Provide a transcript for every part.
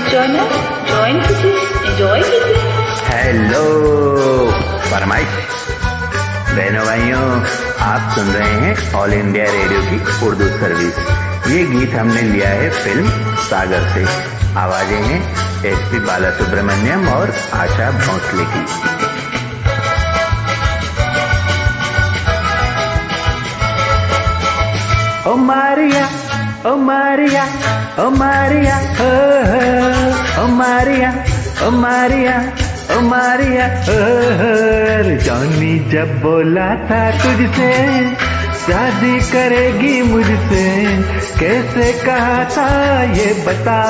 Join कीजिए, enjoy कीजिए। Hello फरमाइश। बहनों भाइयों, आप सुन रहे हैं ऑल इंडिया रेडियो की उर्दू सर्विस। ये गीत हमने लिया है फिल्म सागर से। आवाजें हैं SP बालासुब्रमण्यम और आशा भोसले की। ओ मारिया, ओ मारिया, ओ मारिया, ओ मारिया, ओ मारिया, ओ मारिया। जॉनी जब बोला था तुझसे शादी करेगी मुझसे, कैसे कहा था ये बता।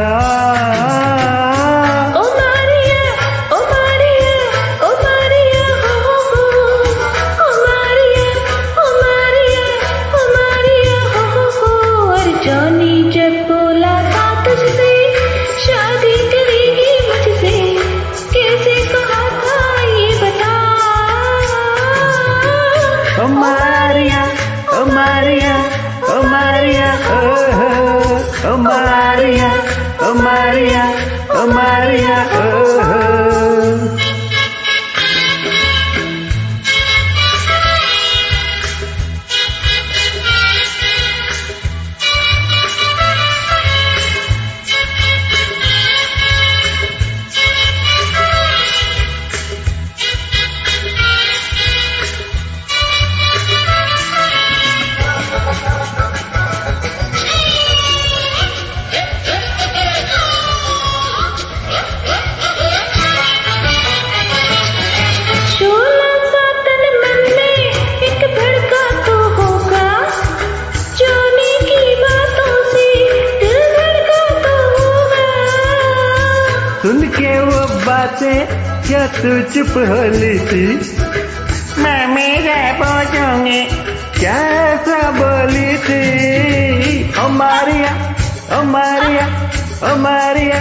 ओ मारिया, ओ मारिया, ओ मारिया, ओ मारिया, ओ मारिया, ओ मारिया, और जॉनी जब बोला था तुझसे शादी करेगी मुझसे, कैसे कहा था ये बता। ओ मारिया, ओ मारिया, ओ मारिया, ओ मारिया, ओ मारिया, ओ मारिया। सुन के वो बातें क्या तू चुप हो ली थी? मैं मेरे पूछूंगी क्या ऐसा बोली थी? ओ मारिया, ओ मारिया, ओ मारिया,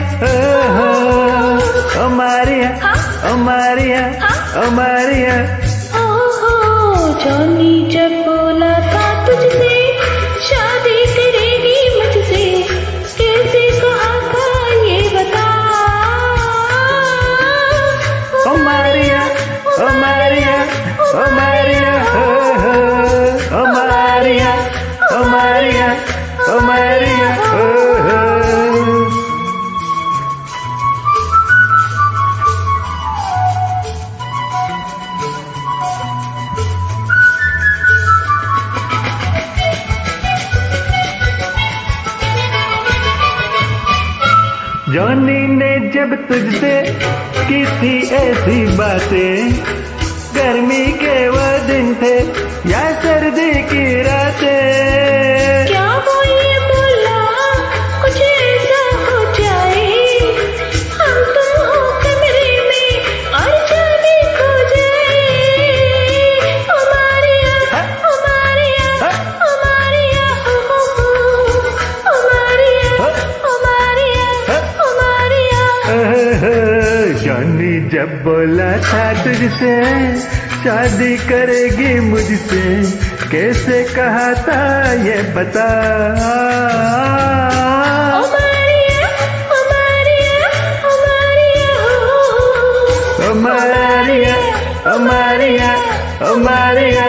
ओ मारिया, ओ मारिया, ओ मारिया। जॉनी जब बोला था तुझसे शादी करेगी मुझसे, कैसे कहा था ये बता। ओ मारिया, ओ मारिया, ओ मारिया, ओ मारिया, ओ मारिया, ओ मारिया। जॉनी ने जब तुझसे की थी ऐसी बातें, गर्मी के वो दिन थे या सर्दी की रातें। क्या वो ये बोला कुछ ऐसा हो जाए, हम तुम हो कमरे में और जाने खो जाए। ओ मारिया, ओ मारिया, ओ मारिया, ओ मारिया, ओ मारिया, ओ मारिया। जॉनी जब बोला था तुझसे शादी करेगी मुझसे, कैसे कहा था ये बता। ओ मारिया, ओ मारिया, ओ मारिया, ओ मारिया, ओ मारिया, ओ मारिया।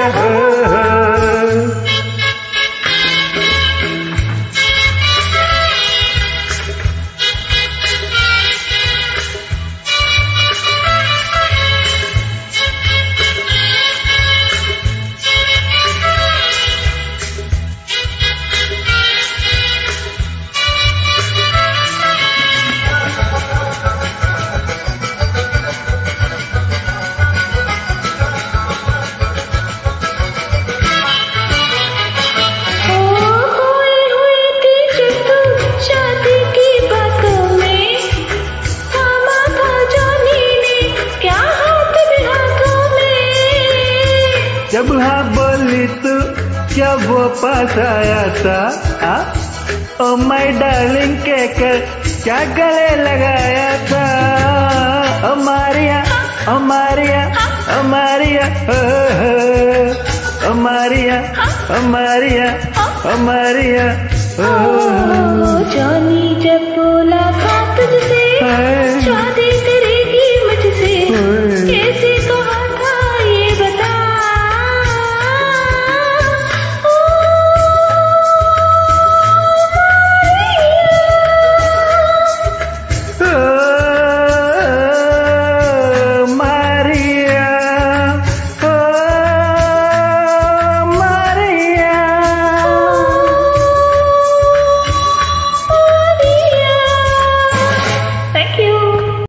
जब हाँ बोली तू क्या वो पास आया था? ओ माय डार्लिंग कहकर क्या गले लगाया था? ओ मारिया, ओ मारिया, ओ मारिया, ओ मारिया, ओ मारिया, ओ मारिया। जॉनी